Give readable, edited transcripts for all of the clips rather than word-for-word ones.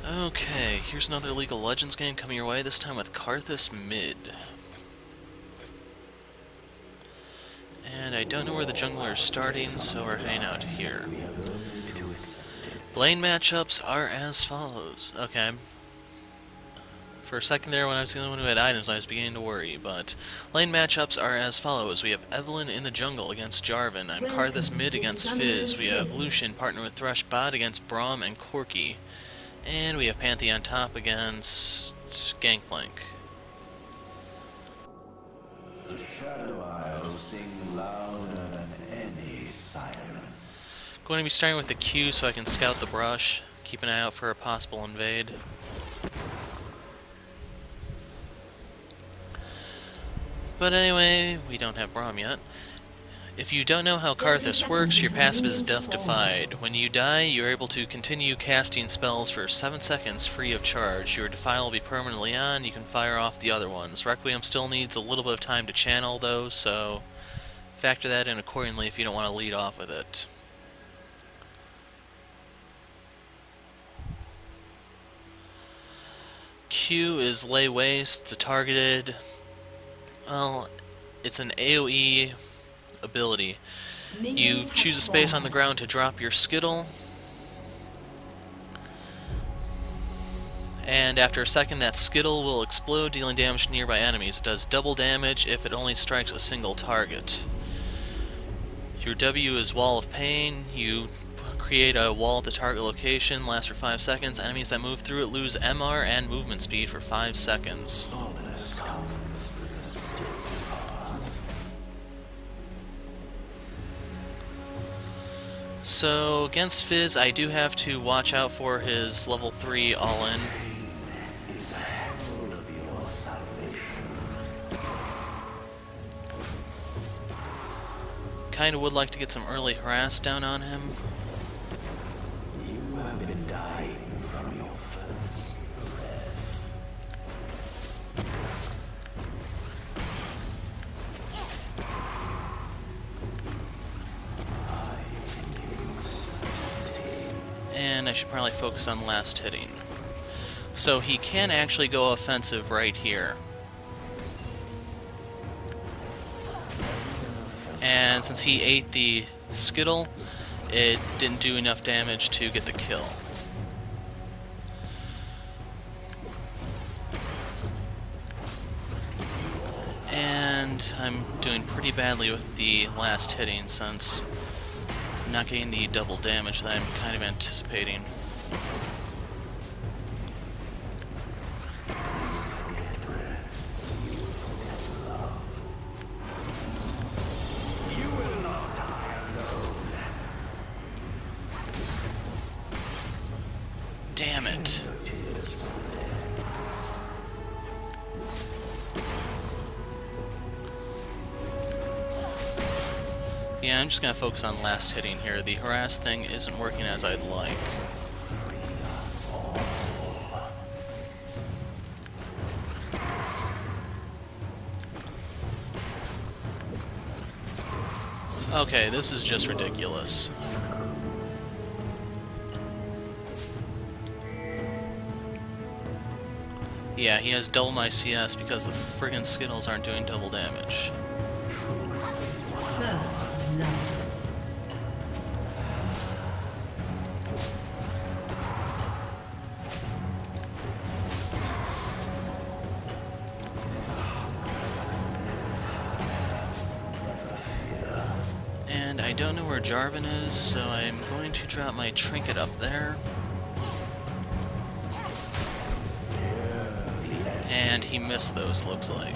Okay, here's another League of Legends game coming your way, this time with Karthus mid. And I don't know where the jungler is starting, so we're hanging out here. Lane matchups are as follows. Okay. For a second there, when I was the only one who had items, I was beginning to worry, but lane matchups are as follows. We have Evelynn in the jungle against Jarvan. I'm Karthus mid against Fizz. We have Lucian partnered with Thresh bot against Braum and Corki. And we have Pantheon top against Gangplank. The Shadow Isle sing louder than any siren. Going to be starting with the Q so I can scout the brush. Keep an eye out for a possible invade. But anyway, we don't have Braum yet. If you don't know how Karthus works, your passive is Death Defied. When you die, you're able to continue casting spells for 7 seconds free of charge. Your Defile will be permanently on, you can fire off the other ones. Requiem still needs a little bit of time to channel though, so factor that in accordingly if you don't want to lead off with it. Q is Lay Waste, it's a targeted... well, it's an AoE ability. You choose a space on the ground to drop your Skittle, and after a second that Skittle will explode, dealing damage to nearby enemies. It does double damage if it only strikes a single target. Your W is Wall of Pain. You create a wall at the target location, lasts for 5 seconds. Enemies that move through it lose MR and movement speed for 5 seconds. So, against Fizz, I do have to watch out for his level 3 all-in. Kinda would like to get some early harass down on him. You have been dying from your first breath. And I should probably focus on last hitting. So he can actually go offensive right here. And since he ate the Skittle, it didn't do enough damage to get the kill. And I'm doing pretty badly with the last hitting since I'm not getting the double damage that I'm kind of anticipating. Damn it. Yeah, I'm just gonna focus on last hitting here. The harass thing isn't working as I'd like. Okay, this is just ridiculous. Yeah, he has double my CS because the friggin' Skittles aren't doing double damage. First love. And I don't know where Jarvan is, so I'm going to drop my trinket up there. And he missed those, looks like.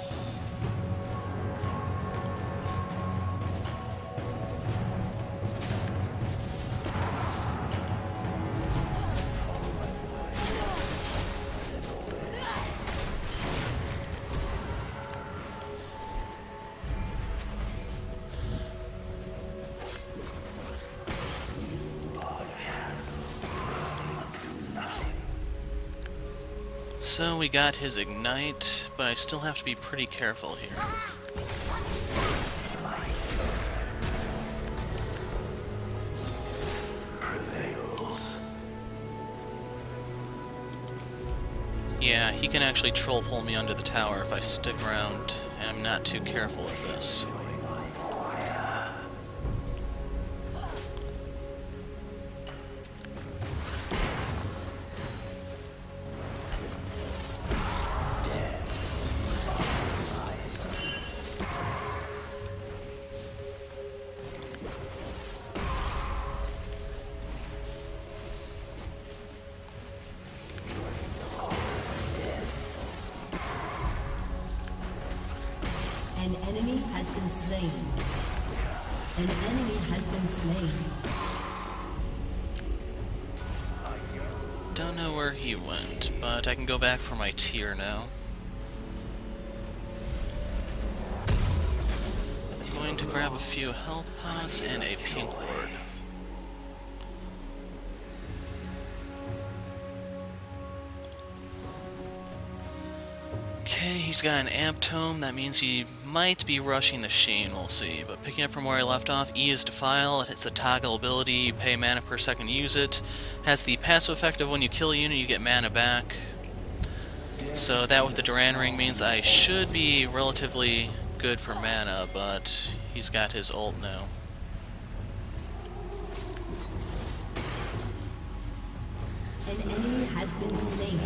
So we got his Ignite, but I still have to be pretty careful here. Yeah, he can actually troll pull me under the tower if I stick around and I'm not too careful with this. An enemy has been slain. An enemy has been slain. Don't know where he went, but I can go back for my tier now. I'm going to grab a few health pots and a pink ward. Okay, he's got an amp tome. That means he might be rushing the Sheen, we'll see. But picking up from where I left off, E is Defile. It's a toggle ability. You pay mana per second to use it. Has the passive effect of when you kill a unit, you get mana back. So that with the Duran Ring means I should be relatively good for mana, but he's got his ult now. An enemy has been slain.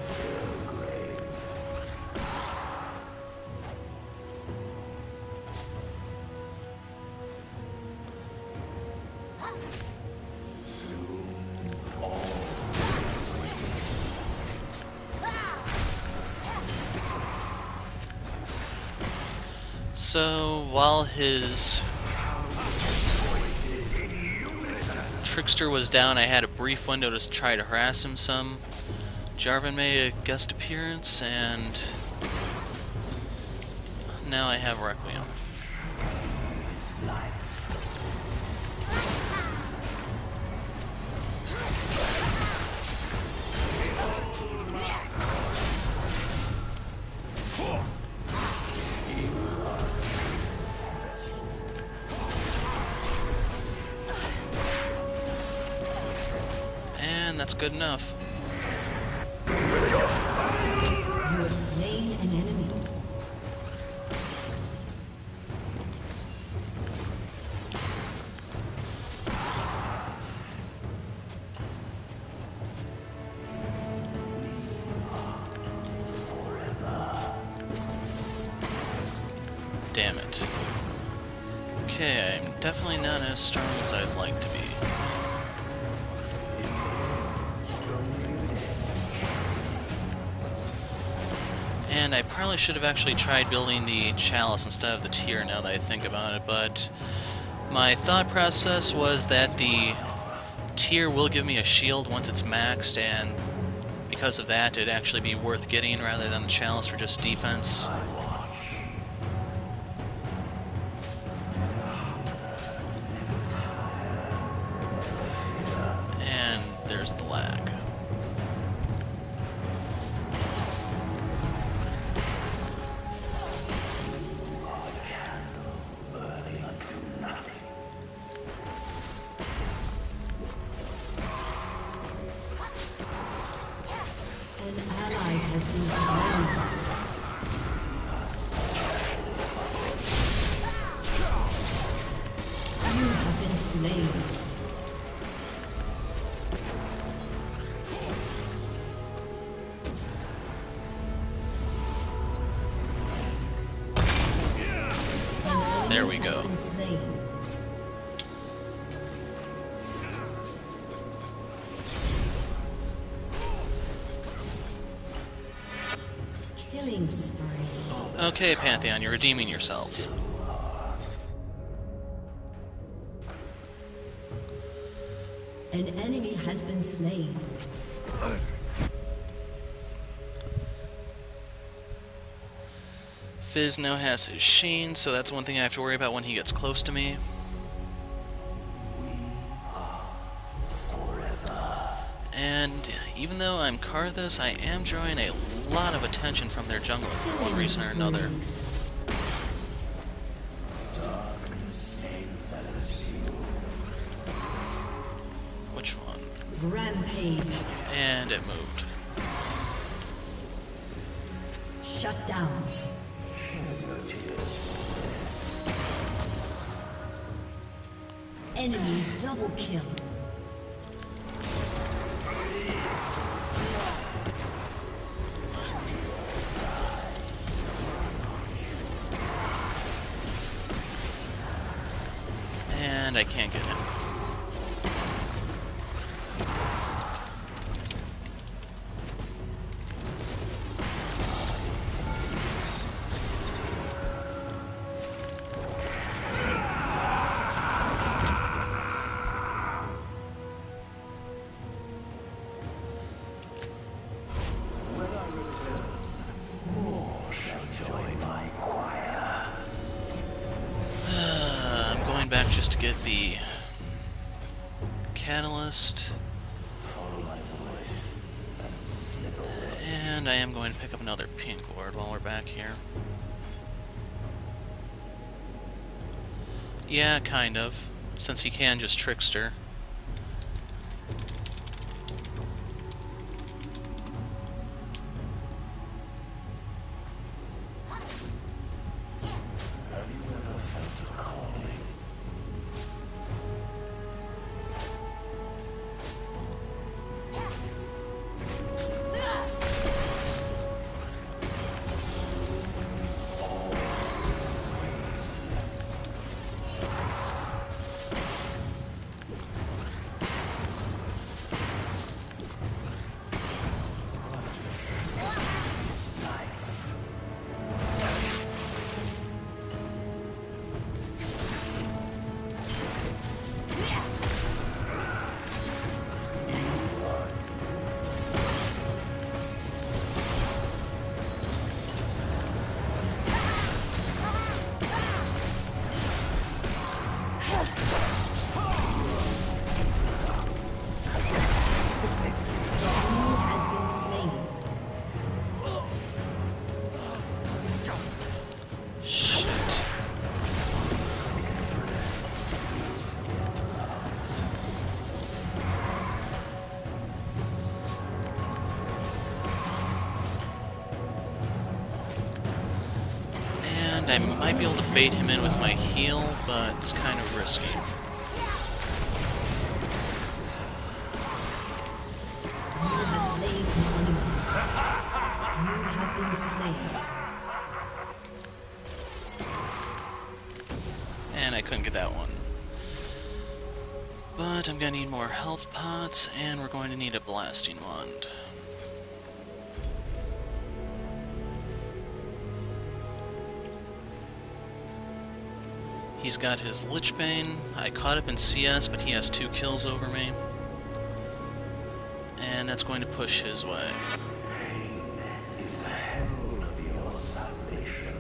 So, while his Trickster was down, I had a brief window to try to harass him some. Jarvan made a guest appearance, and now I have Requiem. And that's good enough. You have slain an enemy. Damn it. Okay, I'm definitely not as strong as I'd like to be. And I probably should have actually tried building the Chalice instead of the tier now that I think about it, but my thought process was that the tier will give me a shield once it's maxed, and because of that it'd actually be worth getting rather than the Chalice for just defense. And there's the lag. An ally has been slain. You have been slain. There we go. Killing spree. Okay, Pantheon, you're redeeming yourself. An enemy has been slain. Fizz now has his Sheen, so that's one thing I have to worry about when he gets close to me. And even though I'm Karthus, I am drawing a lot of attention from their jungler for one reason or another. Which one? Rampage. And it moved. Shut down. Enemy double kill. And I can't get him. Back just to get the catalyst, and I am going to pick up another pink ward while we're back here. Yeah, kind of, since he can just trickster. I might be able to bait him in with my heal, but it's kind of risky. You have slain an enemy. You have been slain. And I couldn't get that one. But I'm gonna need more health pots, and we're going to need a blasting wand. He's got his Lich Bane. I caught up in CS, but he has 2 kills over me. And that's going to push his way. Pain is the herald of your salvation.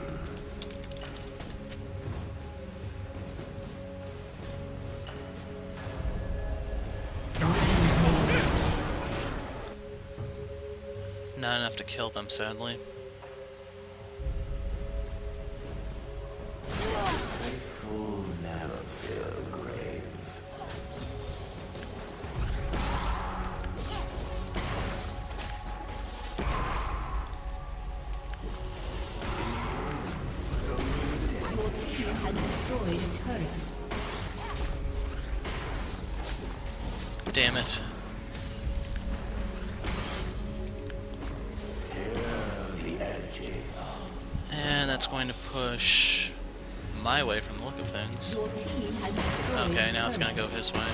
Not enough to kill them, sadly. Faithful never fill the grave. Your team has destroyed a turret. Damn it. And that's going to push my way from the look of things. Your team has destroyed Okay, a now it's turret. going to go his way.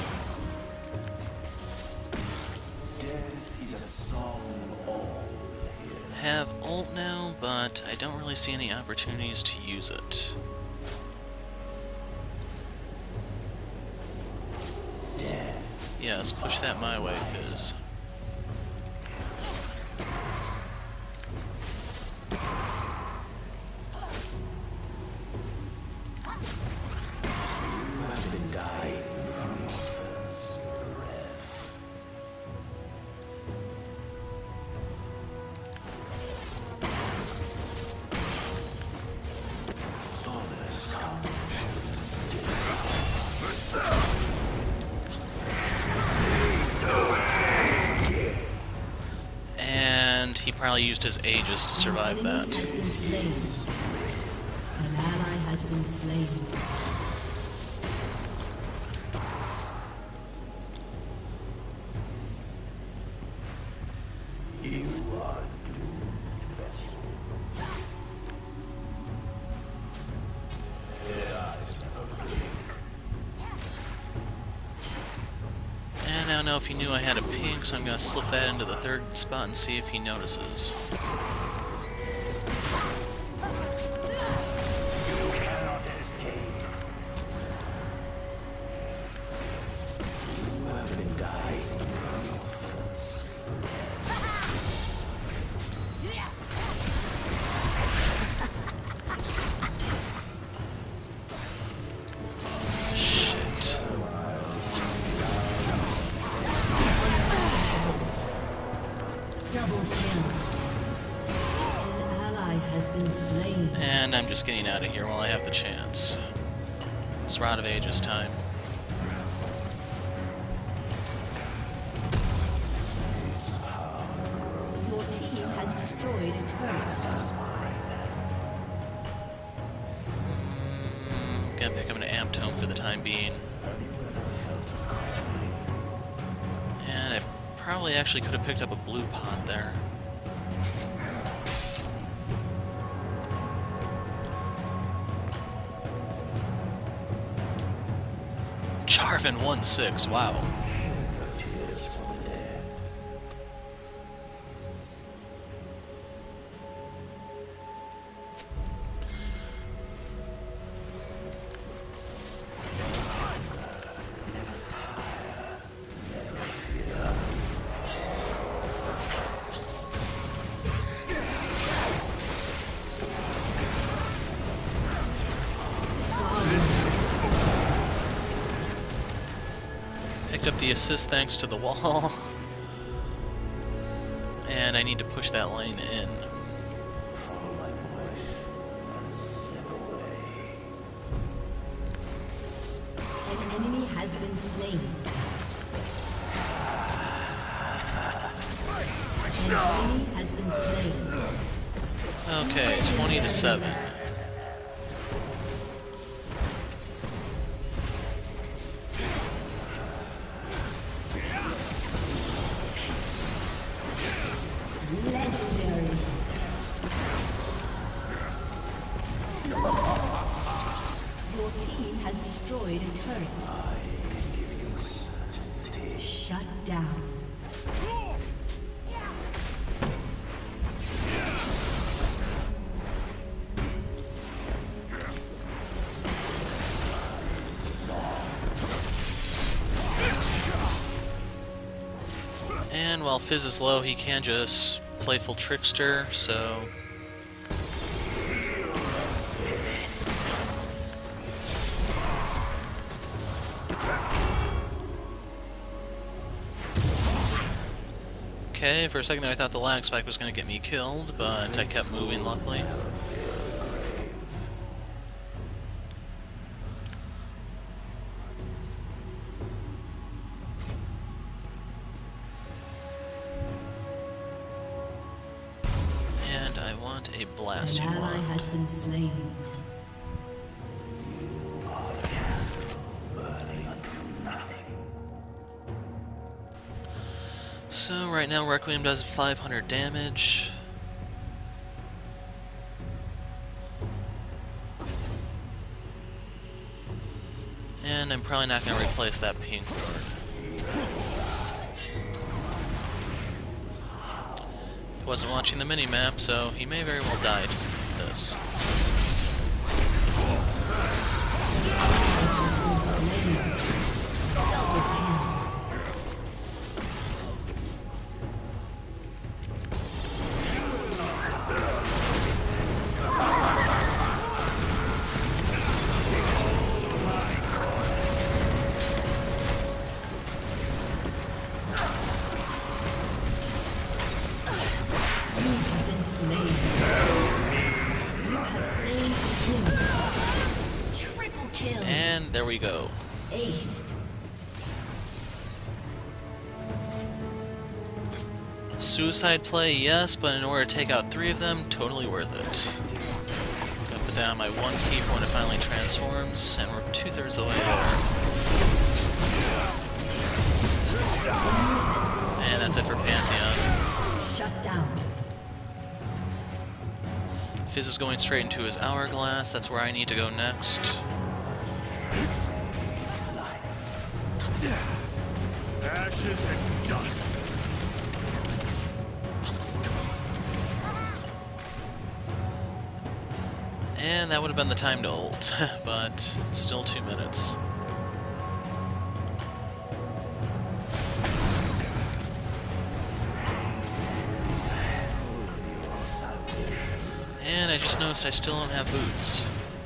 Death is a song all here. Have ult now, but I don't really see any opportunities to use it. Death. Yes, push that my way, Fizz. You have been dying from your first breath. Solace comes. he probably used his Aegis to survive An enemy that. has been slain. An ally has been slain. You are doomed, vessel. Their eyes never blink. And I don't know if he knew I had a pink, so I'm going to slip that into the third spot and see if he notices. You cannot escape. You have been dying from your thirst. Shit. Double kill. An ally has been slain. And I'm just getting out of here while I have the chance. It's Rod of Ages time. Your team has destroyed a turret. Gonna pick up an amp tome for the time being. And I probably actually could have picked up a blue pot there. Jarvan 1-6, wow. Tears from the dead. Picked up the assist thanks to the wall. And I need to push that lane in. Follow my voice and slip away. An enemy has been slain. An enemy has been slain. Okay, 20-7. Legendary. Your team has destroyed a turret. I can give you certainty. Shut down. And while Fizz is low, he can just playful trickster, so... Okay, for a second there I thought the lag spike was going to get me killed, but I kept moving luckily. And I want a An blasting ally one. has been slain. Burning until nothing. So right now Requiem does 500 damage. And I'm probably not going to replace that pink ward. Wasn't watching the mini-map, so he may very well die to this. And there we go. Aced. Suicide play, yes, but in order to take out 3 of them, totally worth it. Gonna put down my 1 key for when it finally transforms, and we're 2/3 of the way there. And that's it for Pantheon. Shut down. Fizz is going straight into his hourglass, that's where I need to go next. Ashes and dust. And that would have been the time to ult, but it's still 2 minutes. And I just noticed I still don't have boots.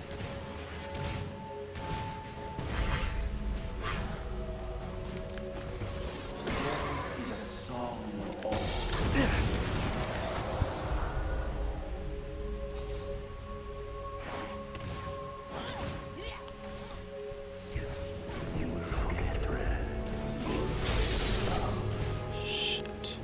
Shit.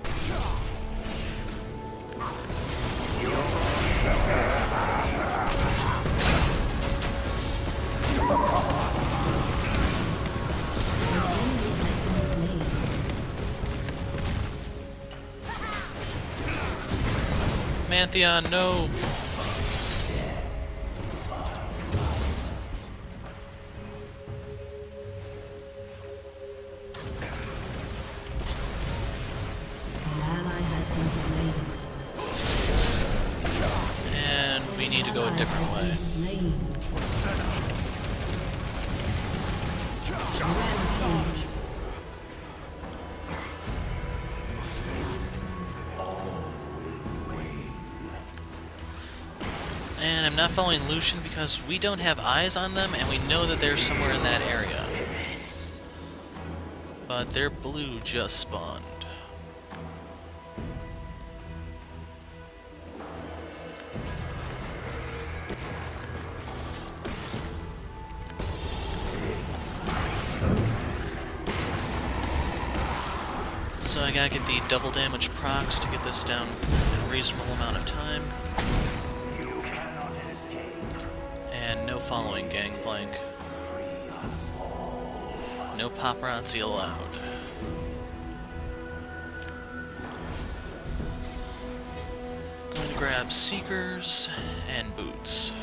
Pantheon, no! An ally has been slain. And we need to go a different Ally way. has been slain. Rampage. And I'm not following Lucian because we don't have eyes on them and we know that they're somewhere in that area. But their blue just spawned. So I gotta get the double damage procs to get this down in a reasonable amount of time. And no following, Gangplank. No paparazzi allowed. Going to grab Seekers and Boots.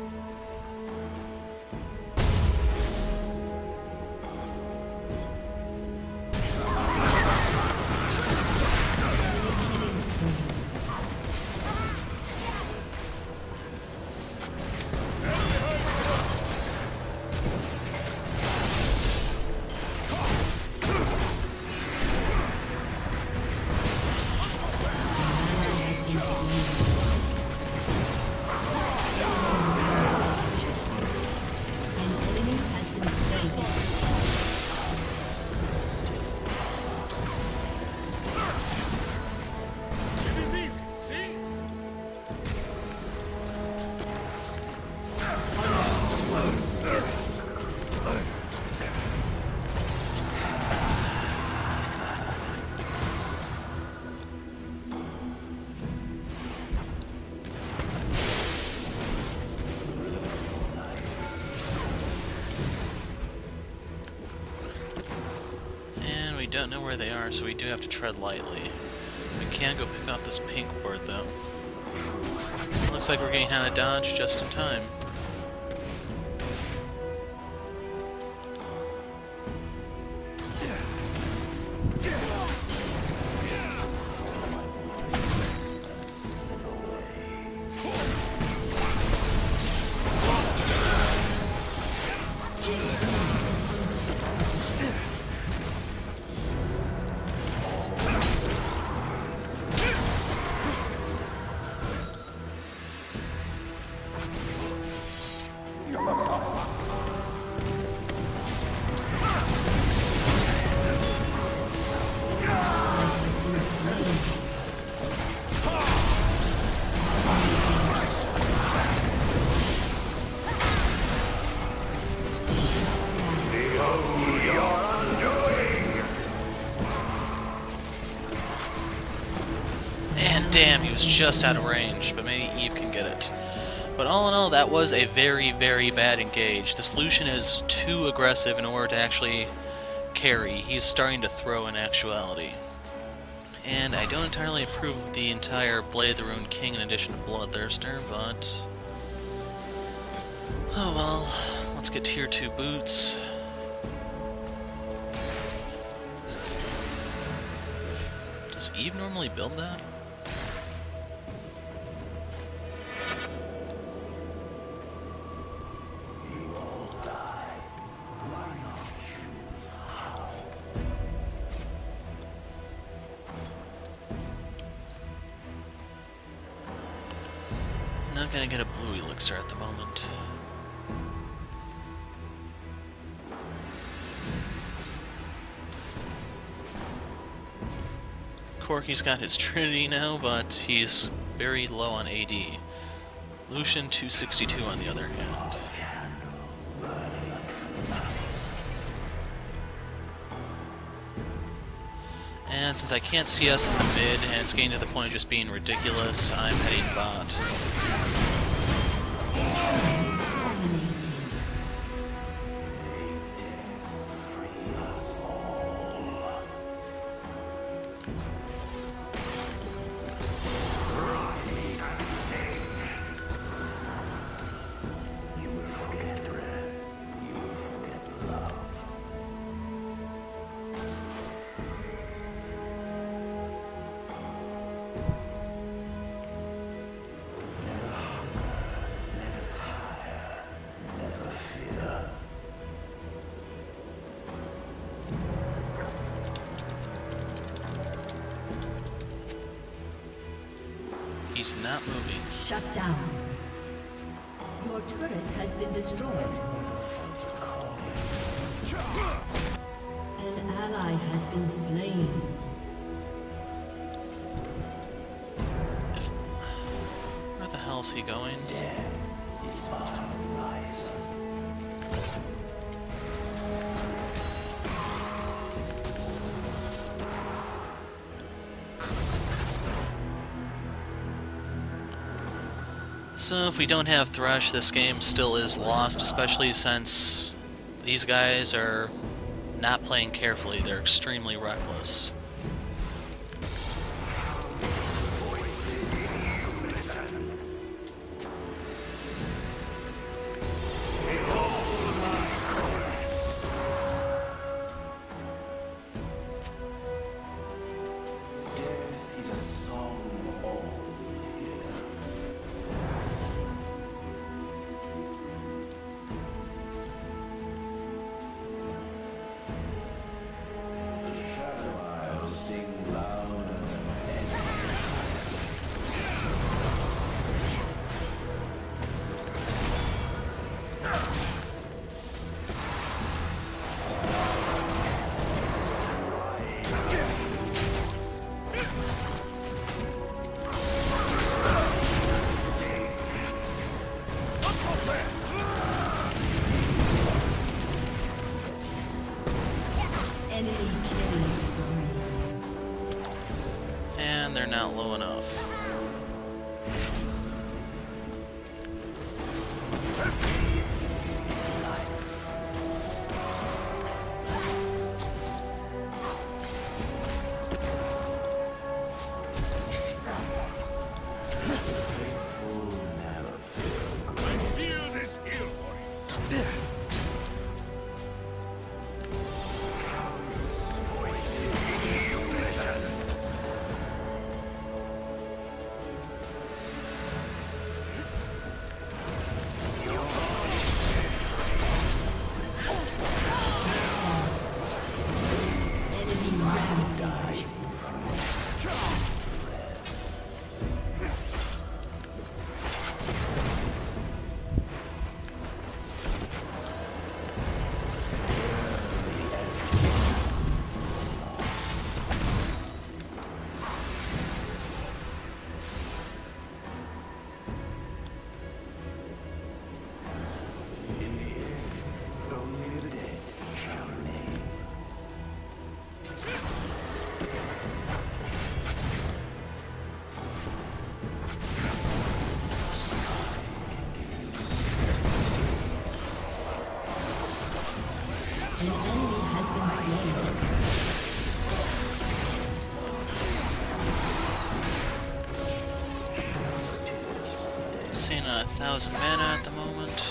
Don't know where they are, so we do have to tread lightly. We can go pick off this pink ward, though. Looks like we're getting out of dodge just in time. And damn, he was just out of range, but maybe Eve can get it. But all in all, that was a very, very bad engage. This Lucian is too aggressive in order to actually carry. He's starting to throw in actuality. And I don't entirely approve of the entire Blade of the Ruined King in addition to Bloodthirster, but... oh well, let's get tier 2 boots. Does Eve normally build that? Not gonna get a blue elixir at the moment. Corky's got his Trinity now, but he's very low on AD. Lucian 262 on the other hand. And since I can't see us in the mid, and it's getting to the point of just being ridiculous, I'm heading bot. He's not moving. Shut down. Your turret has been destroyed. An ally has been slain. Where the hell is he going? So if we don't have Thresh, this game still is lost, especially since these guys are not playing carefully. They're extremely reckless. And they're not low enough. balancing on 1,000 mana at the moment.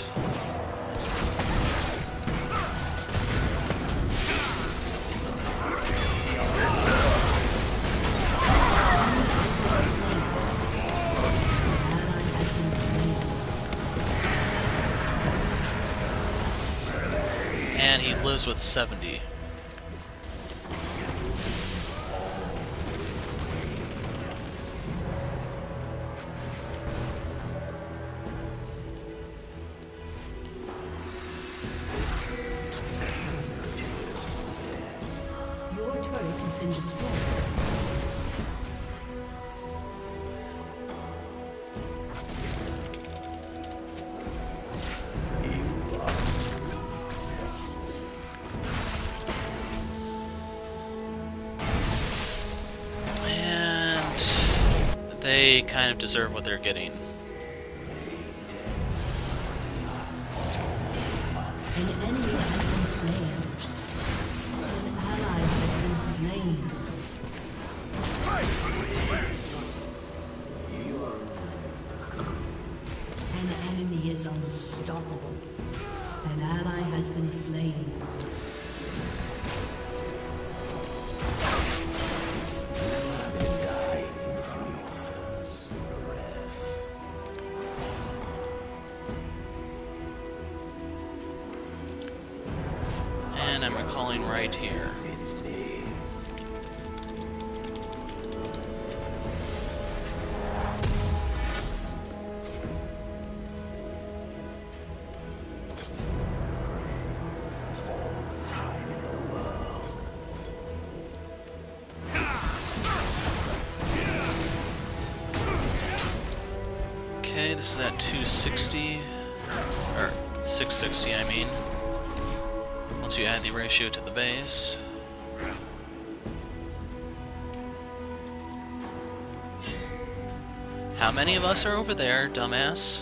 And he lives with 70. Your turret has been destroyed. They kind of deserve what they're getting. An enemy has been slain. An ally has been slain. An enemy is unstoppable. An ally has been slain. And I'm recalling right here. Okay, this is at 260, or 660 I mean. Once you add the ratio to the base. How many of us are over there, dumbass?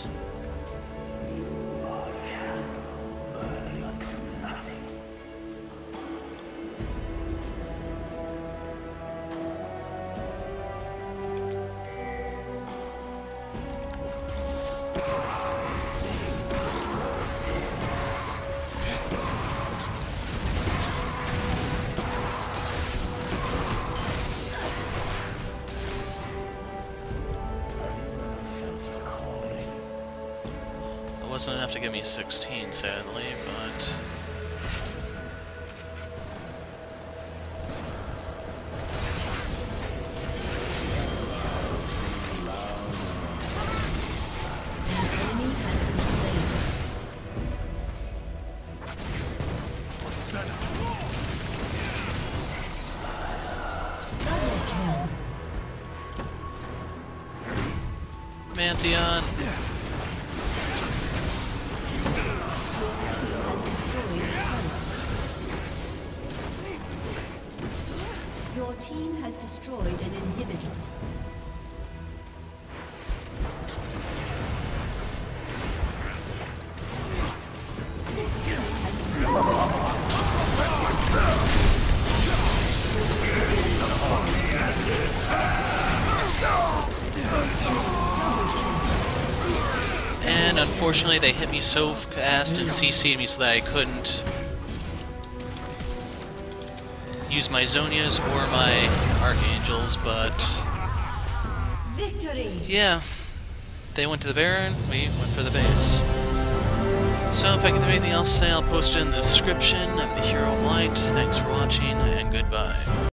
Wasn't enough to give me 16, sadly, but... Pantheon! Your team has destroyed an inhibitor. And unfortunately they hit me so fast and CC'd me so that I couldn't use my Zonias or my Archangels, but Victory! yeah, they went to the Baron, we went for the base. So if I can do anything else to say, I'll post it in the description. I'm the Hero of Light, thanks for watching, and goodbye.